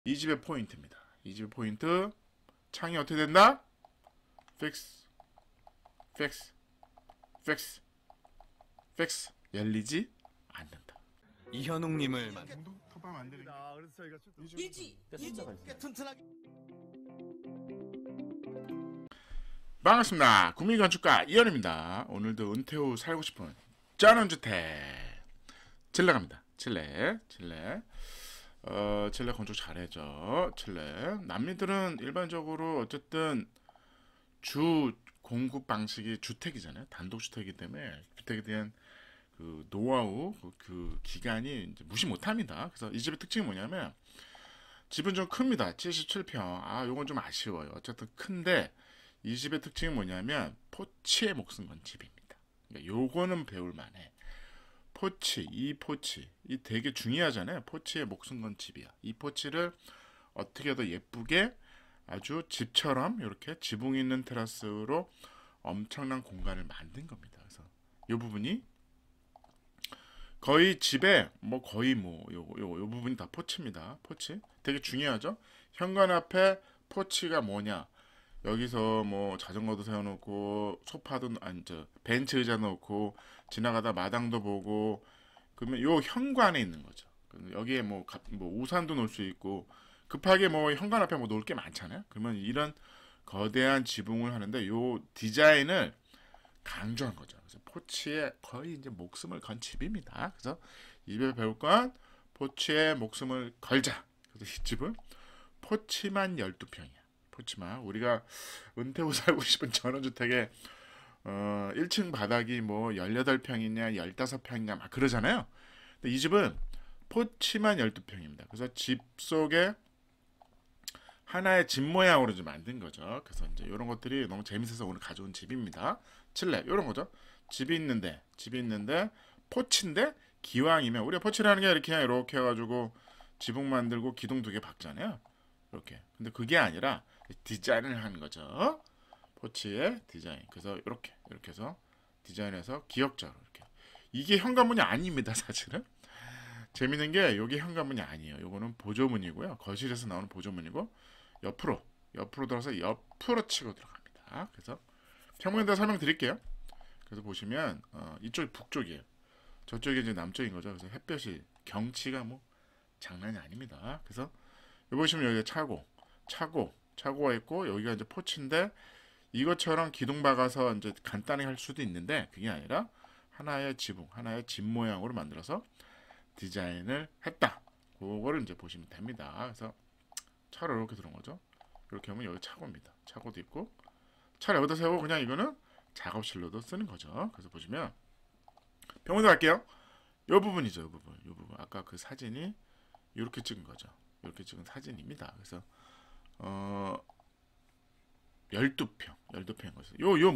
이 집의 포인트입니다. 이 집의 포인트. 창이 어떻게 된다? 픽스, 픽스, 픽스, 픽스. 열리지 않는다. 이현웅님을 만. 톱하면 안 되는 게. 그래서 저희가 일지 튼튼하게 반갑습니다. 구미건축가 이현입니다. 오늘도 은퇴 후 살고 싶은 전원주택 칠레 갑니다. 칠레. 칠레 건축 잘해죠. 칠레. 남미들은 일반적으로 어쨌든 주 공급 방식이 주택이잖아요. 단독주택이기 때문에 주택에 대한 그 노하우, 그 기간이 이제 무시 못합니다. 그래서 이 집의 특징이 뭐냐면 집은 좀 큽니다. 77평. 요건 좀 아쉬워요. 어쨌든 큰데 이 집의 특징이 뭐냐면 포치에 목숨 건 집입니다. 그러니까 요거는 배울 만해. 포치, 이 되게 중요하잖아요. 포치에 목숨 건 집이야. 이 포치를 어떻게 더 예쁘게 아주 집처럼 이렇게 지붕 있는 테라스로 엄청난 공간을 만든 겁니다. 그래서 이 부분이 거의 집에 요 부분이 다 포치입니다. 포치 되게 중요하죠. 현관 앞에 포치가 뭐냐? 여기서 뭐 자전거도 세워놓고 소파도 앉아 벤치 의자 놓고 지나가다 마당도 보고 그러면 요 현관에 있는 거죠. 여기에 뭐 우산도 놓을 수 있고 급하게 뭐 현관 앞에 뭐 놓을 게 많잖아요. 그러면 이런 거대한 지붕을 하는데 요 디자인을 강조한 거죠. 그래서 포치에 거의 이제 목숨을 건 집입니다. 그래서 이 집에 배울 건 포치에 목숨을 걸자. 그래서 이 집은 포치만 12평이야. 포치만 우리가 은퇴 후 살고 싶은 전원주택에 1층 바닥이 뭐 18평이냐 15평이냐 막 그러잖아요. 근데 이 집은 포치만 12평입니다. 그래서 집 속에 하나의 집 모양으로 좀 만든 거죠. 그래서 이제 이런 것들이 너무 재밌어서 오늘 가져온 집입니다. 칠레 이런 거죠. 집이 있는데 포치인데 기왕이면 우리가 포치라는 게 이렇게 해가지고 지붕 만들고 기둥 2개 박잖아요. 이렇게. 근데 그게 아니라 디자인을 하는 거죠. 포치의 디자인. 그래서 이렇게 해서 디자인해서 기역자로 이렇게. 이게 현관문이 아닙니다, 사실은. 재밌는 게 여기 현관문이 아니에요. 요거는 보조문이고요. 거실에서 나오는 보조문이고 옆으로 들어서 옆으로 치고 들어갑니다. 그래서 평면에 대해 설명드릴게요. 그래서 보시면 이쪽이 북쪽이에요. 저쪽이 이제 남쪽인 거죠. 그래서 햇볕이 경치가 뭐 장난이 아닙니다. 그래서 여기 보시면 여기 차고가 있고 여기가 이제 포치인데 이것처럼 기둥 박아서 이제 간단히 할 수도 있는데 그게 아니라 하나의 지붕, 하나의 집 모양으로 만들어서 디자인을 했다. 그거를 이제 보시면 됩니다. 그래서 차를 이렇게 들어온 거죠. 이렇게 하면 여기 차고입니다. 차고도 있고 차를 여기다 세우고 그냥 이거는 작업실로도 쓰는 거죠. 그래서 보시면 병원도 갈게요. 이 부분이죠. 이 부분. 아까 그 사진이 이렇게 찍은 거죠. 이렇게 찍은 사진입니다. 그래서 12평인 거죠. 요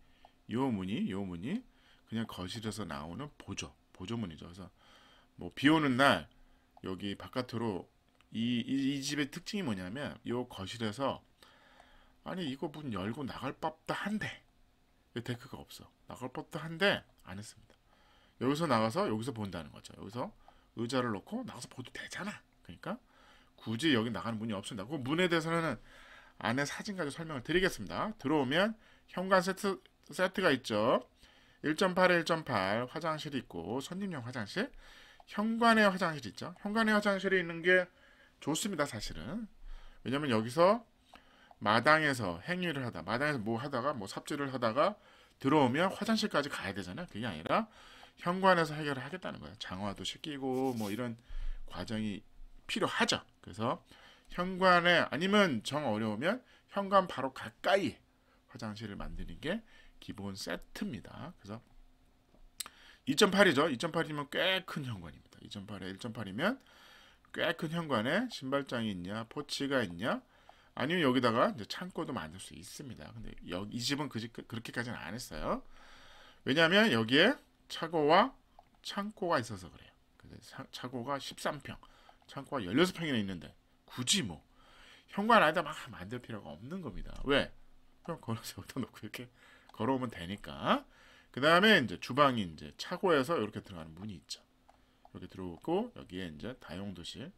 문이 그냥 거실에서 나오는 보조문이죠. 그래서 뭐 비 오는 날 여기 바깥으로 이 집의 특징이 뭐냐면 요 거실에서 아니 이거 문 열고 나갈 법도 한데 데크가 없어. 나갈 법도 한데 안 했습니다. 여기서 나가서 여기서 본다는 거죠. 여기서 의자를 놓고 나가서 보도 되잖아. 그러니까 굳이 여기 나가는 문이 없습니다. 그 문에 대해서는 안에 사진 가지고 설명을 드리겠습니다. 들어오면 현관 세트가 있죠. 1.8에 1.8 화장실이 있고 손님용 화장실, 현관에 화장실이 있죠. 현관에 화장실이 있는 게 좋습니다, 사실은. 왜냐면 여기서 마당에서 행위를 하다, 마당에서 뭐 하다가 뭐 삽질을 하다가 들어오면 화장실까지 가야 되잖아요. 그게 아니라 현관에서 해결을 하겠다는 거예요. 장화도 씻기고 뭐 이런 과정이 필요하죠. 그래서 현관에 아니면 정 어려우면 현관 바로 가까이 화장실을 만드는 게 기본 세트입니다. 그래서 2.8이죠. 2.8이면 꽤 큰 현관입니다. 2.8에 1.8이면 꽤 큰 현관에 신발장이 있냐, 포치가 있냐, 아니면 여기다가 이제 창고도 만들 수 있습니다. 근데 이 집은 그렇게까지는 안 했어요. 왜냐하면 여기에 차고와 창고가 있어서 그래요. 그래서 차고가 13평, 창고가 16평이나 있는데 굳이 뭐 현관 안에다 막 만들 필요가 없는 겁니다. 왜? 그냥 걸어서 여기다 놓고 이렇게 걸어오면 되니까. 그 다음에 이제 주방이 이제 차고에서 이렇게 들어가는 문이 있죠. 이렇게 들어오고 여기에 이제 다용도실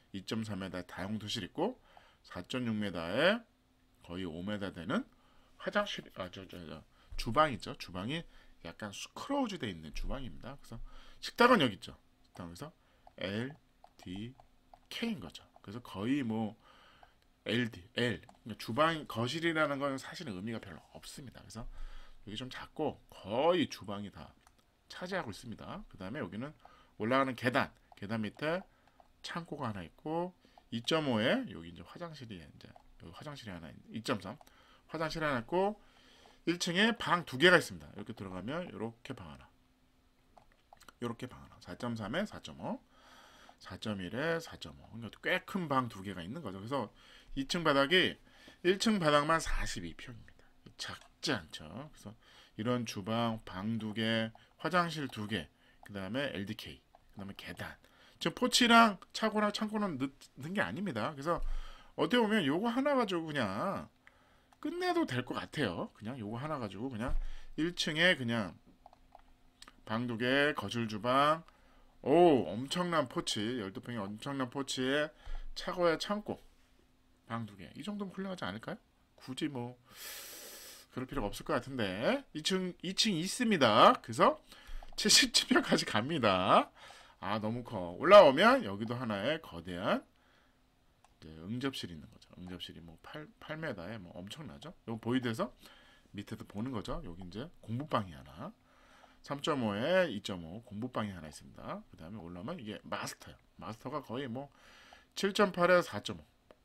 2.4m 다용도실 있고 4.6m에 거의 5m 되는 화장실 주방이죠. 주방이 약간 스크로우즈 돼 있는 주방입니다. 그래서 식탁은 여기 있죠. 식탁에서 L, D, K인 거죠. 그래서 거의 뭐 LD, L 그러니까 주방 거실이라는 건 사실은 의미가 별로 없습니다. 그래서 여기 좀 작고 거의 주방이 다 차지하고 있습니다. 그 다음에 여기는 올라가는 계단 밑에 창고가 하나 있고 2.5에 여기 이제 화장실이 이제 여기 화장실이 하나 2.3 화장실 하나 있고 1층에 방 두 개가 있습니다. 이렇게 들어가면 이렇게 방 하나 4.3에 4.5 4.1에 4.5 그러니까 꽤 큰 방 두 개가 있는 거죠. 그래서 2층 바닥이 1층 바닥만 42평입니다. 작지 않죠. 그래서 이런 주방 방 두 개 화장실 두 개 그 다음에 LDK 그 다음에 계단 지금 포치랑 차고랑 창고는 넣은 게 아닙니다. 그래서 어떻게 보면 요거 하나 가지고 그냥 끝내도 될 것 같아요. 그냥 요거 하나 가지고 그냥 1층에 그냥 방 두 개 거실 주방 오 엄청난 포치 12평의 엄청난 포치에 차고에 창고 방 두 개 이 정도면 훌륭하지 않을까요? 굳이 뭐 그럴 필요가 없을 것 같은데 2층 있습니다. 그래서 77평까지 갑니다. 아 너무 커. 올라오면 여기도 하나의 거대한 이제 응접실이 있는 거죠. 응접실이 뭐 8m에 뭐 엄청나죠. 이거 보이드에서 밑에도 보는 거죠. 여기 이제 공부방이 하나 3.5에 2.5 공부방이 하나 있습니다. 그 다음에 올라오면 이게 마스터요. 마스터가 거의 뭐 7.8에 4.5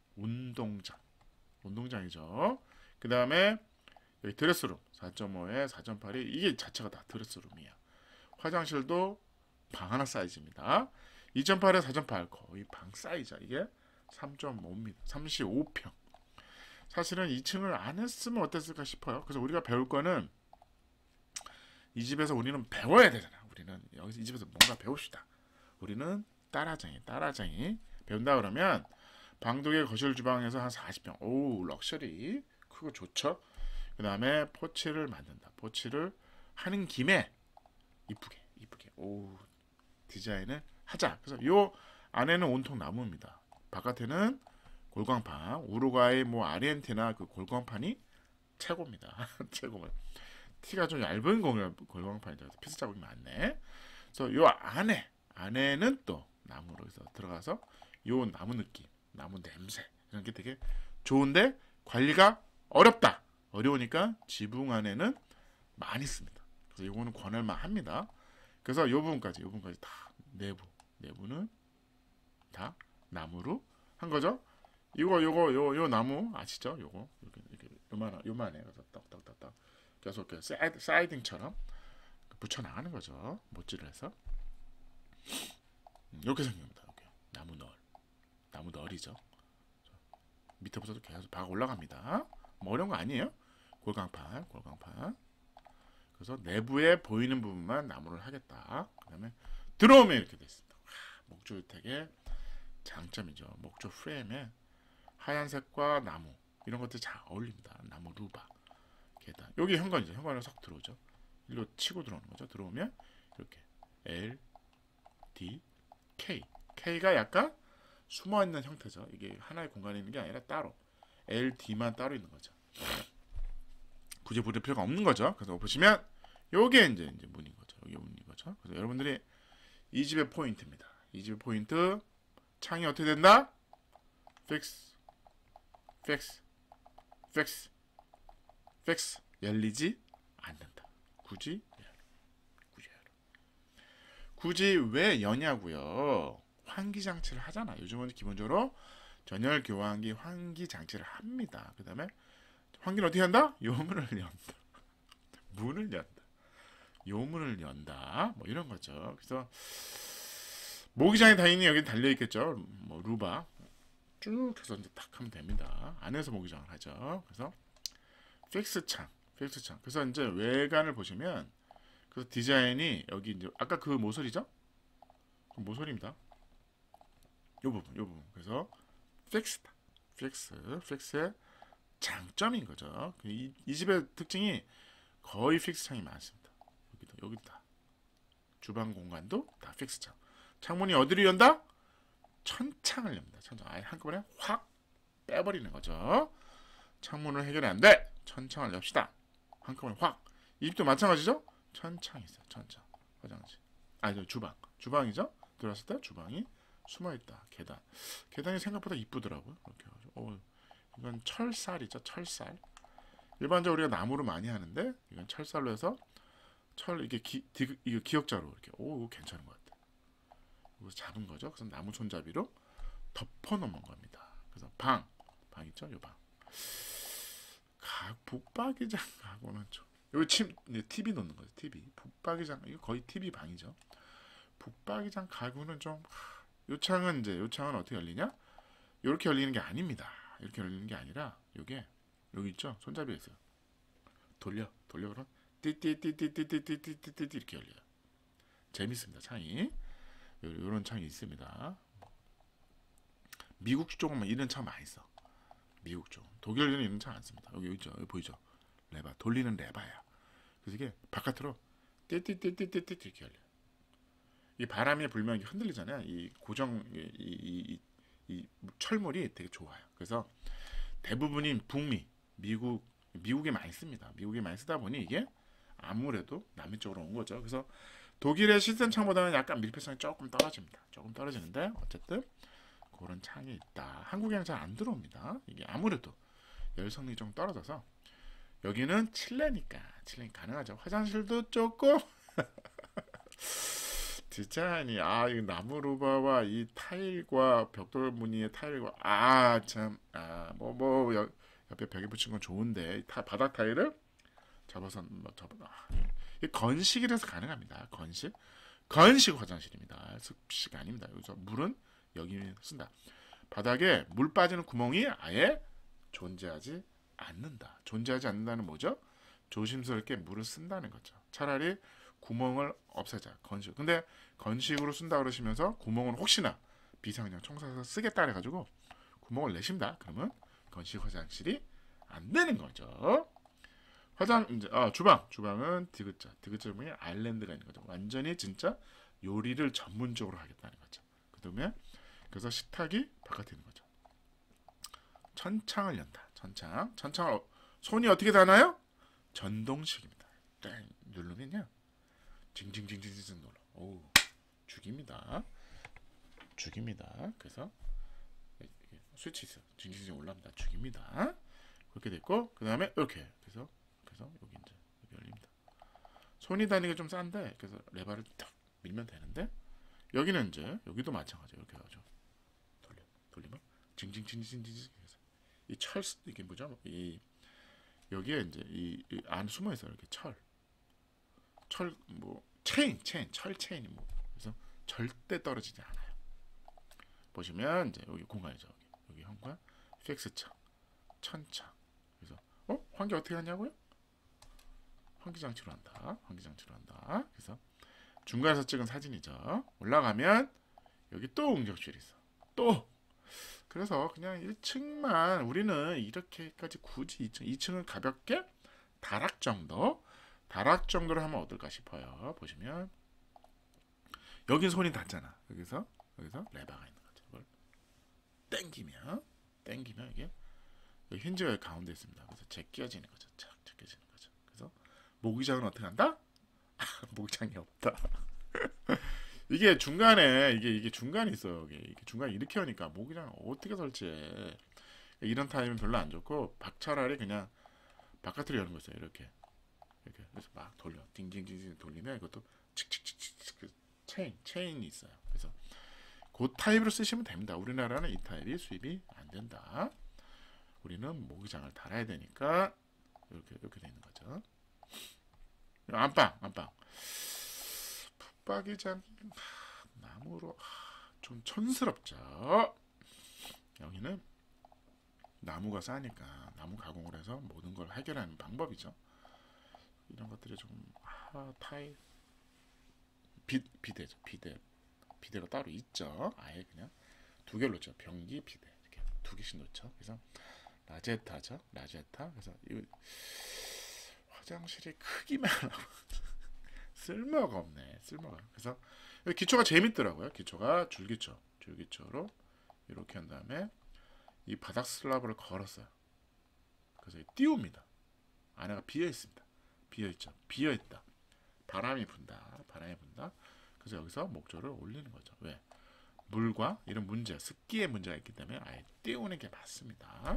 운동장이죠. 그 다음에 여기 드레스룸 4.5에 4.8이 이게 자체가 다 드레스룸이야. 화장실도 방 하나 사이즈입니다. 2.8에 4.8 거의 방 사이즈야. 이게 3.5m 35평. 사실은 2층을 안 했으면 어땠을까 싶어요. 그래서 우리가 배울 거는 이 집에서 우리는 배워야 되잖아. 우리는 여기서 이 집에서 뭔가 배웁시다. 우리는 따라쟁이 배운다 그러면 방독의 거실 주방에서 한 40평. 오 럭셔리 크고 좋죠. 그 다음에 포치를 만든다. 포치를 하는 김에 이쁘게 오 디자인을 하자. 그래서 요 안에는 온통 나무입니다. 바깥에는 골광판 우루과이 뭐 아르헨티나 그 골광판이 최고입니다. 최고면 티가 좀 얇은 골광판이죠. 피스 자국이 많네. 그래서 요 안에는 또 나무로 해서 들어가서 요 나무 느낌 나무 냄새 이런 게 되게 좋은데 관리가 어렵다. 어려우니까 지붕 안에는 많이 씁니다. 그래서 이거는 권할만 합니다. 그래서 요 부분까지 다 내부는 다 나무로 한 거죠. 요 나무 아시죠? 요거 이렇게 요만해. 그래서 딱딱딱딱 계속 이렇게 사이딩처럼 붙여 나가는 거죠. 못질을 해서 이렇게 생깁니다. 이렇게 나무 널이죠. 밑에부터도 계속 박 올라갑니다. 뭐 어려운 거 아니에요. 골광판. 그래서 내부에 보이는 부분만 나무를 하겠다. 그다음에 들어오면 이렇게 됐습니다. 목조주택의 장점이죠. 목조 프레임에 하얀색과 나무 이런 것들이 잘 어울립니다. 나무 루바 계단. 여기 현관이죠. 현관으로 석 들어오죠. 일로 치고 들어오는 거죠. 들어오면 이렇게 L, D, K. K가 약간 숨어 있는 형태죠. 이게 하나의 공간에 있는 게 아니라 따로 L, D만 따로 있는 거죠. 굳이 부를 필요가 없는 거죠. 그래서 보시면 요게 이제 문인 거죠. 여기 문인 거죠. 그래서 여러분들이 이 집의 포인트입니다. 이 집의 포인트 창이 어떻게 된다? 픽스 열리지 않는다. 굳이 왜 여냐고요? 환기 장치를 하잖아. 요즘은 기본적으로 전열 교환기 환기 장치를 합니다. 그 다음에 환기는 어떻게 한다? 요문을 연다. 문을 연다. 요문을 연다. 뭐 이런 거죠. 그래서 모기장이 당연히 여기 달려 있겠죠. 뭐 루바 쭉 해서 이제 딱 하면 됩니다. 안에서 모기장을 하죠. 그래서 픽스 창. 그래서 이제 외관을 보시면 그래서 디자인이 여기 이제 아까 그 모서리죠? 그 모서리입니다. 요 부분. 그래서 픽스의 장점인 거죠. 이 집의 특징이 거의 픽스 창이 많습니다. 여기도 다 주방 공간도 다 픽스 창. 창문이 어디로 연다? 천창을 엽니다. 천창. 아예 한꺼번에 확 빼버리는 거죠. 창문을 해결이 안 돼. 천창을 엽시다. 한꺼번에 확. 이 집도 마찬가지죠. 천창이 있어요. 천창. 화장실. 아니 주방. 주방이죠. 들어왔을 때 주방이 숨어있다. 계단. 계단이 생각보다 이쁘더라고요. 이렇게 해가지고. 이건 철살이죠. 철살. 일반적으로 우리가 나무로 많이 하는데 이건 철살로 해서 이게 이거 기역자로 이렇게. 이거 괜찮은 것 같아. 이거 잡은 거죠. 그래서 나무 손잡이로 덮어놓은 겁니다. 그래서 방 있죠. 요 방. 북박이장 가구는 좀. 여기 TV 놓는 거죠. TV. 북박이장 이거 거의 TV 방이죠. 북박이장 가구는 좀. 요 창은 어떻게 열리냐? 이렇게 열리는 게 아닙니다. 이렇게 열리는 게 아니라 요게 여기 있죠. 손잡이가 있어요. 돌려 그럼 띠띠띠띠띠띠띠띠띠 이렇게 열려요. 재밌습니다. 창이. 요런 창이 있습니다. 미국 쪽은 이런 창 많이 써. 미국 쪽. 독일은 이런 창 안 씁니다. 여기 있죠. 여기 보이죠? 레바. 돌리는 레바야. 그래서 이게 바깥으로 띠띠띠띠띠띠 이렇게 열려요. 이 바람이 불면 이게 흔들리잖아요. 이 고정 이 철물이 되게 좋아요. 그래서 대부분이 미국에 많이 씁니다. 미국에 많이 쓰다 보니 이게 아무래도 남미 쪽으로 온 거죠. 그래서 독일의 시스템 창보다는 약간 밀폐성이 조금 떨어집니다. 조금 떨어지는데 어쨌든 그런 창이 있다. 한국에는 잘 안 들어옵니다. 이게 아무래도 열성이 좀 떨어져서. 여기는 칠레니까 가능하죠. 화장실도 조금 진짜 아니 이 나무 루바와 이 타일과 벽돌 무늬의 타일과 옆에 벽에 붙인 건 좋은데 바닥 타일을 접어서 이 건식이라서 가능합니다. 건식 화장실입니다. 습식 아닙니다. 여기서 물은 여기 쓴다. 바닥에 물 빠지는 구멍이 아예 존재하지 않는다. 존재하지 않는다는 뭐죠? 조심스럽게 물을 쓴다는 거죠. 차라리 구멍을 없애자. 건식. 근데 건식으로 쓴다 그러시면서 구멍은 혹시나 비상용 청소해서 쓰겠다 해가지고 구멍을 내십니다. 그러면 건식 화장실이 안 되는 거죠. 주방은 디귿자 부분에 아일랜드가 있는 거죠. 완전히 진짜 요리를 전문적으로 하겠다는 거죠. 그다음에 그래서 식탁이 바깥에 있는 거죠. 천창을 연다. 천창을 손이 어떻게 닿나요? 전동식입니다. 땡 누르면요. 징징징징징 눌러. 오, 죽입니다. 그래서 스위치 있어요. 징징징 올라옵니다. 죽입니다. 그렇게 됐고 그 다음에 이렇게 그래서 여기 이제 여기 열립니다. 손이 닿는 게 좀 싼데 그래서 레버를 딱 밀면 되는데 여기는 이제 여기도 마찬가지예요. 이렇게 해가지고 돌리면 징징징징징 해서 이 이게 뭐죠? 여기에 이제 이 안 숨어 있어요. 이렇게 철 체인 철 체인이 그래서 절대 떨어지지 않아요. 보시면 이제 여기 공간이죠. 여기 현관 픽스창 천창. 그래서 환기 어떻게 하냐고요? 환기장치로 한다. 그래서 중간에서 찍은 사진이죠. 올라가면 여기 또 응접실이 있어. 그래서 그냥 1층만 우리는 이렇게까지 굳이 2층은 가볍게 다락 정도로 하면 어떨까 싶어요. 보시면 여긴 손이 닿잖아. 여기서 레버가 있는 거죠. 이걸 당기면 이게 여기 힌지가 가운데 있습니다. 그래서 제껴지는 거죠. 제껴지는 거죠. 그래서 모기장은 어떻게 한다? 모기장이 없다. 이게 중간에 이게 중간이 있어요. 이게 중간에 이렇게 하니까 모기장을 어떻게 설치해? 이런 타임은 별로 안 좋고 차라리 그냥 바깥으로 여는 거죠. 이렇게 그래서 막 돌려 딩딩딩 돌리면 이것도 칙칙칙칙 체인이 있어요. 그래서 그 타입으로 쓰시면 됩니다. 우리나라는 이 타입이 수입이 안 된다. 우리는 모기장을 달아야 되니까 이렇게 되는 거죠. 안방 붙박이장 나무로 좀 촌스럽죠. 여기는 나무가 싸니까 나무 가공을 해서 모든 걸 해결하는 방법이죠. 이런 것들이 좀 타입 비대죠. 비대가 따로 있죠. 아예 그냥 두 개를 놓죠. 변기 비대 이렇게 두 개씩 놓죠. 그래서 라제타죠. 그래서 이 화장실이 크기만 쓸모가 없네. 그래서 기초가 재밌더라고요. 기초가 줄기초 줄기차로 이렇게 한 다음에 이 바닥 슬랍을 걸었어요. 그래서 띄웁니다. 안에가 비어 있습니다. 비어 있죠. 비어 있다. 바람이 분다. 바람이 분다. 그래서 여기서 목조를 올리는 거죠. 왜? 물과 이런 문제, 습기의 문제가 있기 때문에 아예 띄우는 게 맞습니다.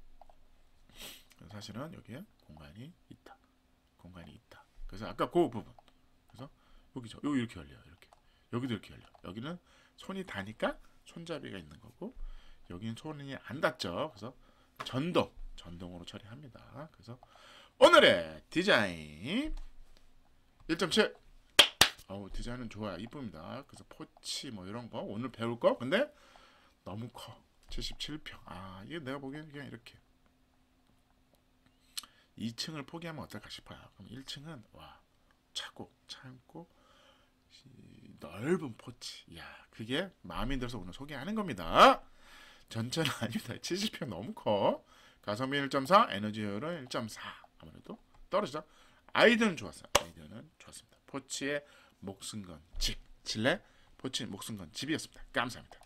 사실은 여기에 공간이 있다. 공간이 있다. 그래서 아까 그 부분. 그래서 여기죠. 여기 이렇게 열려요. 이렇게. 여기도 이렇게 열려. 여기는 손이 닿으니까 손잡이가 있는 거고 여기는 손이 안 닿죠. 그래서 전동으로 처리합니다. 그래서 오늘의 디자인 1.7 디자인은 좋아요. 이쁩니다. 그래서 포치 뭐 이런 거 오늘 배울 거 근데 너무 커. 77평. 이게 내가 보기엔 그냥 이렇게 2층을 포기하면 어떨까 싶어요. 그럼 1층은 와 차고 넓은 포치. 야 그게 마음에 들어서 오늘 소개하는 겁니다. 전체는 아닙니다. 70평 너무 커. 가성비 1.4, 에너지 효율은 1.4. 아무래도 떨어지죠. 아이디어는 좋았어요. 아이디어는 좋았습니다. 포치의 목숨 건 집. 칠레 포치 목숨 건 집이었습니다. 감사합니다.